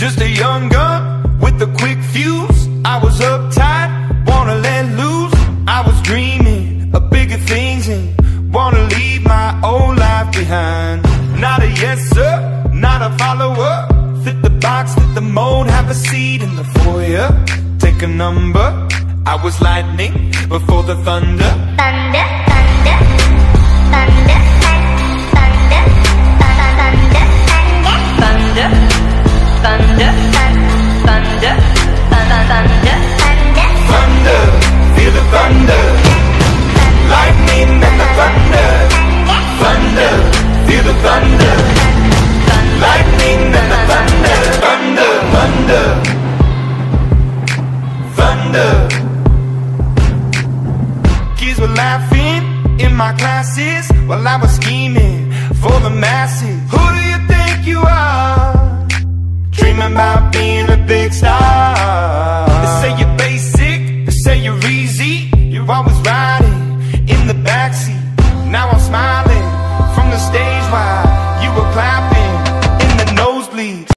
Just a young gun with a quick fuse. I was uptight, wanna let loose. I was dreaming of bigger things and wanna leave my old life behind. Not a yes sir, not a follower. Fit the box, fit the mold, have a seat in the foyer. Take a number. I was lightning before the thunder. Thunder, thunder, thunder, thunder, thunder, thunder, thunder, thunder, thunder, thunder, feel the thunder. Lightning and the thunder. Thunder, feel the thunder. Lightning and the thunder. Thunder, thunder, thunder. Kids were laughing in my classes while I was scheming for the masses. Who do you think you are? Dreaming about being a big star. They say you're basic, they say you're easy. You're always riding in the backseat. Now I'm smiling